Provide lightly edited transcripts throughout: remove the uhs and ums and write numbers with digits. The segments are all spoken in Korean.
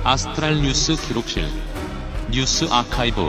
아스트랄 뉴스 기록실 뉴스 아카이브.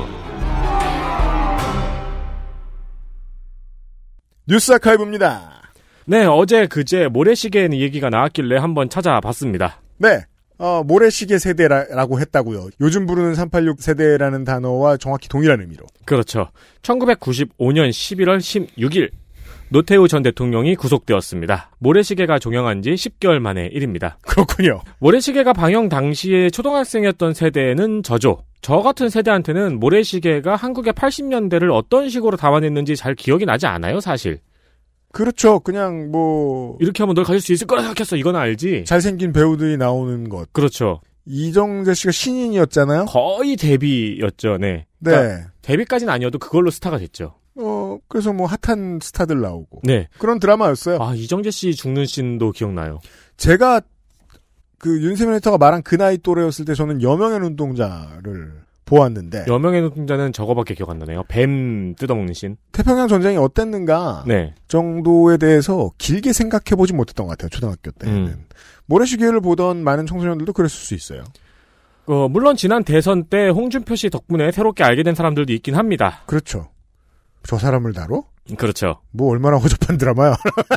뉴스 아카이브입니다. 네, 어제 그제 모래시계 얘기가 나왔길래 한번 찾아봤습니다. 네. 모래시계 세대라고 했다고요. 요즘 부르는 386 세대라는 단어와 정확히 동일한 의미로. 그렇죠. 1995년 11월 16일 노태우 전 대통령이 구속되었습니다. 모래시계가 종영한 지 10개월 만의 일입니다. 그렇군요. 모래시계가 방영 당시에 초등학생이었던 세대는 저죠. 저 같은 세대한테는 모래시계가 한국의 80년대를 어떤 식으로 담아냈는지 잘 기억이 나지 않아요, 사실. 그렇죠. 그냥 이렇게 하면 널 가질 수 있을 거라 생각했어. 이건 알지. 잘생긴 배우들이 나오는 것. 그렇죠. 이정재 씨가 신인이었잖아요. 거의 데뷔였죠. 네. 네. 그러니까 데뷔까지는 아니어도 그걸로 스타가 됐죠. 그래서 핫한 스타들 나오고. 네. 그런 드라마였어요. 아, 이정재 씨 죽는 씬도 기억나요. 제가 윤세민 에디터가 말한 그 나이 또래였을 때 저는 여명의 눈동자를 보았는데. 여명의 눈동자는 저거밖에 기억 안 나네요. 뱀 뜯어먹는 씬. 태평양 전쟁이 어땠는가. 네. 정도에 대해서 길게 생각해보지 못했던 것 같아요. 초등학교 때는. 모래시계를 보던 많은 청소년들도 그랬을 수 있어요. 물론 지난 대선 때 홍준표 씨 덕분에 새롭게 알게 된 사람들도 있긴 합니다. 그렇죠. 저 사람을 다뤄? 그렇죠. 얼마나 허접한 드라마야.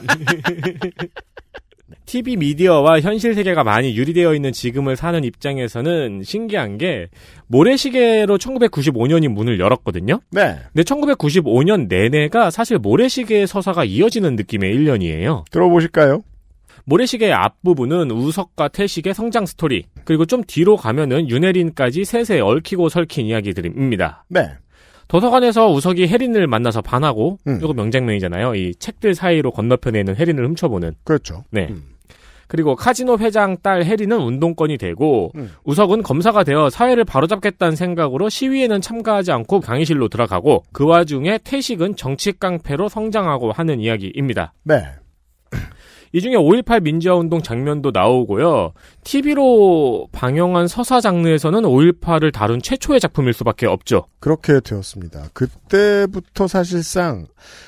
TV 미디어와 현실 세계가 많이 유리되어 있는 지금을 사는 입장에서는 신기한 게 모래시계로 1995년이 문을 열었거든요. 네. 근데 1995년 내내가 사실 모래시계의 서사가 이어지는 느낌의 1년이에요. 들어보실까요? 모래시계의 앞부분은 우석과 태식의 성장 스토리, 그리고 좀 뒤로 가면은 윤혜린까지 셋에 얽히고 설킨 이야기들입니다. 네. 도서관에서 우석이 혜린을 만나서 반하고, 이거 명장면이잖아요. 이 책들 사이로 건너편에 있는 혜린을 훔쳐보는. 그렇죠. 네. 그리고 카지노 회장 딸 혜린은 운동권이 되고, 우석은 검사가 되어 사회를 바로잡겠다는 생각으로 시위에는 참가하지 않고 강의실로 들어가고, 그 와중에 태식은 정치 깡패로 성장하고 하는 이야기입니다. 네. 이 중에 5.18 민주화운동 장면도 나오고요. TV로 방영한 서사 장르에서는 5.18을 다룬 최초의 작품일 수밖에 없죠. 그렇게 되었습니다. 그때부터 사실상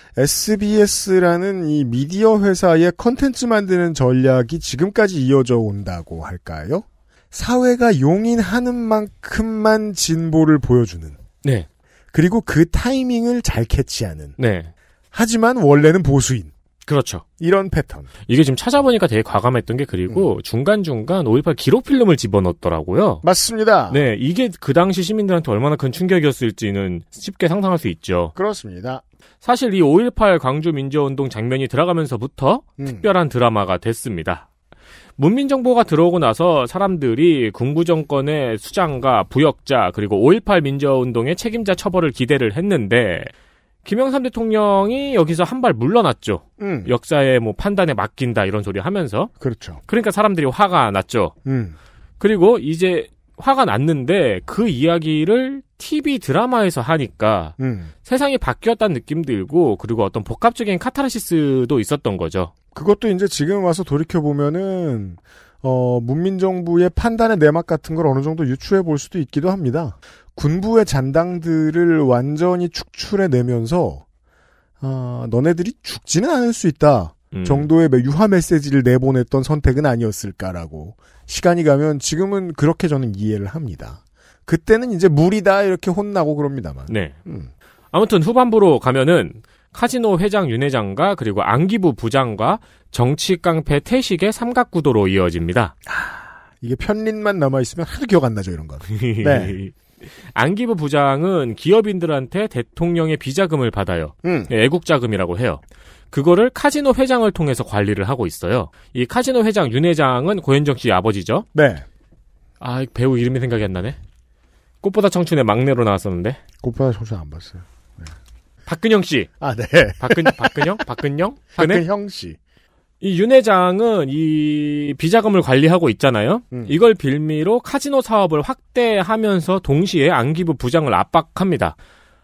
SBS라는 이 미디어 회사의 컨텐츠 만드는 전략이 지금까지 이어져 온다고 할까요? 사회가 용인하는 만큼만 진보를 보여주는. 네. 그리고 그 타이밍을 잘 캐치하는. 네. 하지만 원래는 보수인. 그렇죠. 이런 패턴. 이게 지금 찾아보니까 되게 과감했던 게 그리고 중간중간 5.18 기록 필름을 집어넣었더라고요. 맞습니다. 네, 이게 그 당시 시민들한테 얼마나 큰 충격이었을지는 쉽게 상상할 수 있죠. 그렇습니다. 사실 이 5.18 광주 민주화운동 장면이 들어가면서부터 특별한 드라마가 됐습니다. 문민정부가 들어오고 나서 사람들이 군부정권의 수장과 부역자 그리고 5.18 민주화운동의 책임자 처벌을 기대를 했는데 김영삼 대통령이 여기서 한 발 물러났죠. 역사의 판단에 맡긴다 이런 소리 하면서. 그렇죠. 그러니까 사람들이 화가 났죠. 그리고 이제 화가 났는데 그 이야기를 TV 드라마에서 하니까 세상이 바뀌었다는 느낌 들고 그리고 어떤 복합적인 카타르시스도 있었던 거죠. 그것도 이제 지금 와서 돌이켜보면은 문민정부의 판단의 내막 같은 걸 어느 정도 유추해 볼 수도 있기도 합니다. 군부의 잔당들을 완전히 축출해내면서 너네들이 죽지는 않을 수 있다 정도의 유화 메시지를 내보냈던 선택은 아니었을까라고 시간이 가면 지금은 그렇게 저는 이해를 합니다. 그때는 이제 무리다 이렇게 혼나고 그럽니다만. 네. 아무튼 후반부로 가면은 카지노 회장 윤 회장과 그리고 안기부 부장과 정치 깡패 태식의 삼각구도로 이어집니다. 이게 편린만 남아있으면 하도 기억 안 나죠 이런 건. 네. 안기부 부장은 기업인들한테 대통령의 비자금을 받아요. 애국자금이라고 해요. 그거를 카지노 회장을 통해서 관리를 하고 있어요. 이 카지노 회장 윤 회장은 고현정 씨 아버지죠. 네. 아, 배우 이름이 생각이 안 나네. 꽃보다 청춘의 막내로 나왔었는데. 꽃보다 청춘 안 봤어요. 네. 박근영 씨. 아, 네. 박근형 씨. 이 윤 회장은 이 비자금을 관리하고 있잖아요. 이걸 빌미로 카지노 사업을 확대하면서 동시에 안기부 부장을 압박합니다.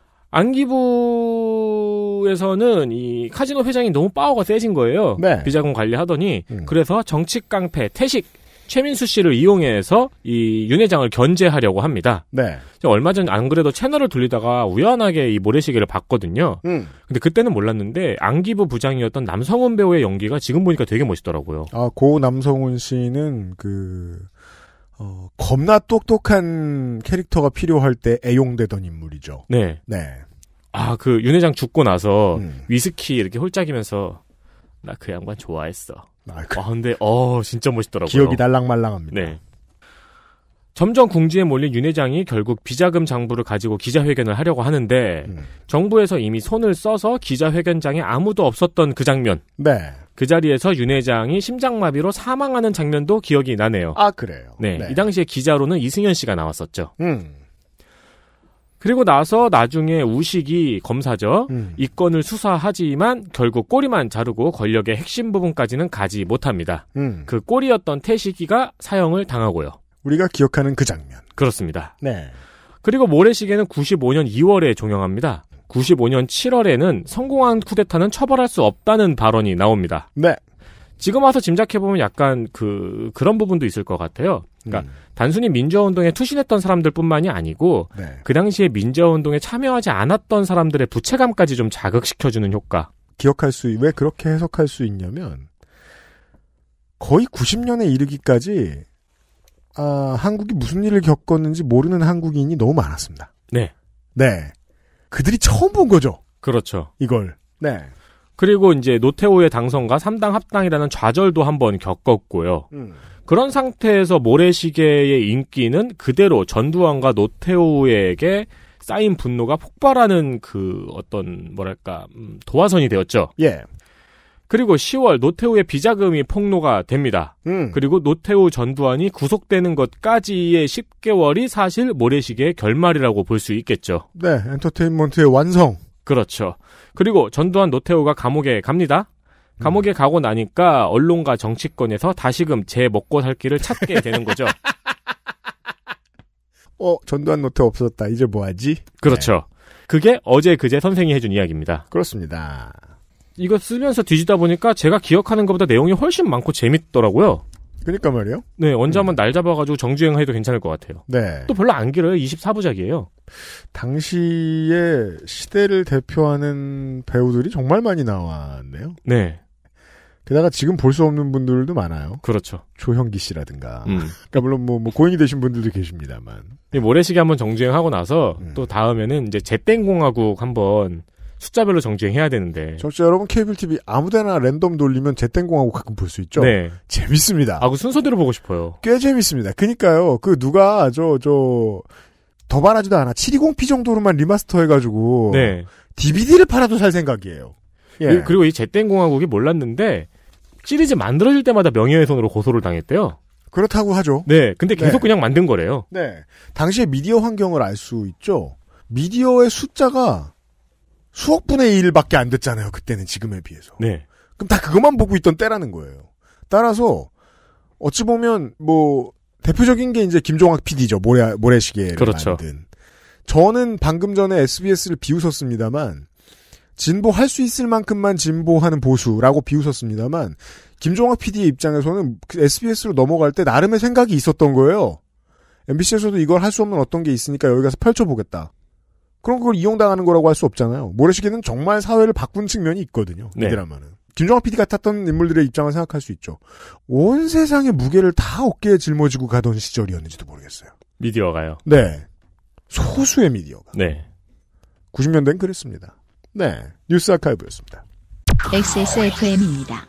안기부에서는 이 카지노 회장이 너무 파워가 세진 거예요. 네. 비자금 관리하더니 그래서 정치 깡패 태식 최민수 씨를 이용해서 이 윤 회장을 견제하려고 합니다. 네. 얼마 전 안 그래도 채널을 돌리다가 우연하게 이 모래시계를 봤거든요. 근데 그때는 몰랐는데 안기부 부장이었던 남성훈 배우의 연기가 지금 보니까 되게 멋있더라고요. 고 남성훈 씨는 겁나 똑똑한 캐릭터가 필요할 때 애용되던 인물이죠. 네. 네. 아, 그 윤 회장 죽고 나서 위스키 이렇게 홀짝이면서 나 그 양반 좋아했어. 근데 진짜 멋있더라고요. 기억이 달랑말랑합니다. 네. 점점 궁지에 몰린 윤 회장이 결국 비자금 장부를 가지고 기자회견을 하려고 하는데 정부에서 이미 손을 써서 기자회견장에 아무도 없었던 그 장면. 네. 그 자리에서 윤 회장이 심장마비로 사망하는 장면도 기억이 나네요. 아, 그래요? 네. 네. 이 당시에 기자로는 이승현 씨가 나왔었죠. 그리고 나서 나중에 우식이 검사죠. 이 건을 수사하지만 결국 꼬리만 자르고 권력의 핵심 부분까지는 가지 못합니다. 그 꼬리였던 태식이가 사형을 당하고요. 우리가 기억하는 그 장면. 그렇습니다. 네. 그리고 모래시계는 95년 2월에 종영합니다. 95년 7월에는 성공한 쿠데타는 처벌할 수 없다는 발언이 나옵니다. 네. 지금 와서 짐작해보면 약간 그런 부분도 있을 것 같아요. 그러니까 단순히 민주화운동에 투신했던 사람들뿐만이 아니고 네. 그 당시에 민주화운동에 참여하지 않았던 사람들의 부채감까지 좀 자극시켜주는 효과. 왜 그렇게 해석할 수 있냐면 거의 90년에 이르기까지 한국이 무슨 일을 겪었는지 모르는 한국인이 너무 많았습니다. 네. 네. 그들이 처음 본 거죠. 그렇죠. 이걸. 네. 그리고 이제 노태우의 당선과 3당 합당이라는 좌절도 한번 겪었고요. 그런 상태에서 모래시계의 인기는 그대로 전두환과 노태우에게 쌓인 분노가 폭발하는 도화선이 되었죠. 예. 그리고 10월 노태우의 비자금이 폭로가 됩니다. 그리고 노태우 전두환이 구속되는 것까지의 10개월이 사실 모래시계의 결말이라고 볼 수 있겠죠. 네, 엔터테인먼트의 완성. 그렇죠. 그리고 전두환 노태우가 감옥에 갑니다. 감옥에 가고 나니까 언론과 정치권에서 다시금 제 먹고 살 길을 찾게 되는 거죠. 전두환 노태우 없어졌다. 이제 뭐하지? 그렇죠. 네. 그게 어제 그제 선생이 해준 이야기입니다. 그렇습니다. 이거 쓰면서 뒤지다 보니까 제가 기억하는 것보다 내용이 훨씬 많고 재밌더라고요. 그러니까 말이에요. 네, 언제 한번 날 잡아가지고 정주행 해도 괜찮을 것 같아요. 네. 또 별로 안 길어요. 24부작이에요. 당시에 시대를 대표하는 배우들이 정말 많이 나왔네요. 네. 게다가 지금 볼 수 없는 분들도 많아요. 그렇죠. 조형기 씨라든가. 그러니까 물론 고인이 되신 분들도 계십니다만. 모래시계 한번 정주행하고 나서 또 다음에는 이제 제땡공화국 한번 숫자별로 정주행해야 되는데. 청취자 여러분, 케이블 TV 아무데나 랜덤 돌리면 제땡공하고 가끔 볼 수 있죠. 네. 재밌습니다. 그 순서대로 보고 싶어요. 꽤 재밌습니다. 그니까요. 누가 더 말하지도 않아. 720p 정도로만 리마스터 해가지고. 네. DVD를 팔아도 살 생각이에요. 예. 그리고 이 제땡공화국이 몰랐는데 시리즈 만들어질 때마다 명예훼손으로 고소를 당했대요. 그렇다고 하죠. 네. 근데 계속 그냥 만든 거래요. 네. 당시에 미디어 환경을 알 수 있죠. 미디어의 숫자가 수억 분의 1밖에 안 됐잖아요. 그때는 지금에 비해서. 네. 그럼 다 그것만 보고 있던 때라는 거예요. 따라서 어찌 보면 대표적인 게 이제 김종학 PD죠. 모래시계를 그렇죠. 만든. 저는 방금 전에 SBS를 비웃었습니다만 진보할 수 있을 만큼만 진보하는 보수라고 비웃었습니다만 김종학 PD의 입장에서는 SBS로 넘어갈 때 나름의 생각이 있었던 거예요. MBC에서도 이걸 할 수 없는 어떤 게 있으니까 여기 가서 펼쳐보겠다. 그럼 그걸 이용당하는 거라고 할 수 없잖아요. 모래시계는 정말 사회를 바꾼 측면이 있거든요. 이 드라마는. 김종학 PD 같았던 인물들의 입장을 생각할 수 있죠. 온 세상의 무게를 다 어깨에 짊어지고 가던 시절이었는지도 모르겠어요. 미디어가요? 네. 소수의 미디어가. 네. 90년대는 그랬습니다. 네. 뉴스 아카이브였습니다. XSFM입니다.